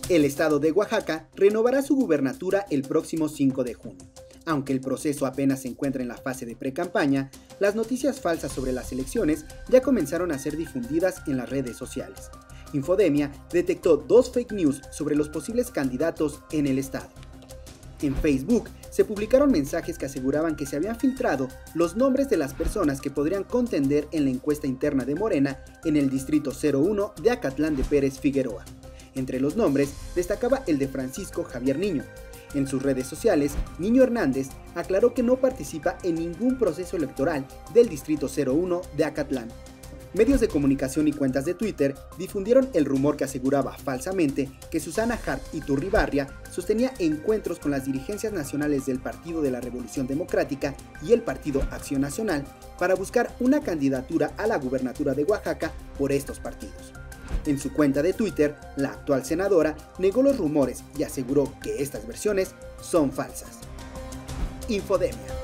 El estado de Oaxaca renovará su gubernatura el próximo 5 de junio. Aunque el proceso apenas se encuentra en la fase de precampaña, las noticias falsas sobre las elecciones ya comenzaron a ser difundidas en las redes sociales. Infodemia detectó 2 fake news sobre los posibles candidatos en el estado. En Facebook se publicaron mensajes que aseguraban que se habían filtrado los nombres de las personas que podrían contender en la encuesta interna de Morena en el distrito 01 de Acatlán de Pérez Figueroa. Entre los nombres destacaba el de Francisco Javier Niño. En sus redes sociales, Niño Hernández aclaró que no participa en ningún proceso electoral del distrito 01 de Acatlán. Medios de comunicación y cuentas de Twitter difundieron el rumor que aseguraba falsamente que Susana Hart Iturribarria sostenía encuentros con las dirigencias nacionales del Partido de la Revolución Democrática y el Partido Acción Nacional para buscar una candidatura a la gubernatura de Oaxaca por estos partidos. En su cuenta de Twitter, la actual senadora negó los rumores y aseguró que estas versiones son falsas. Infodemia.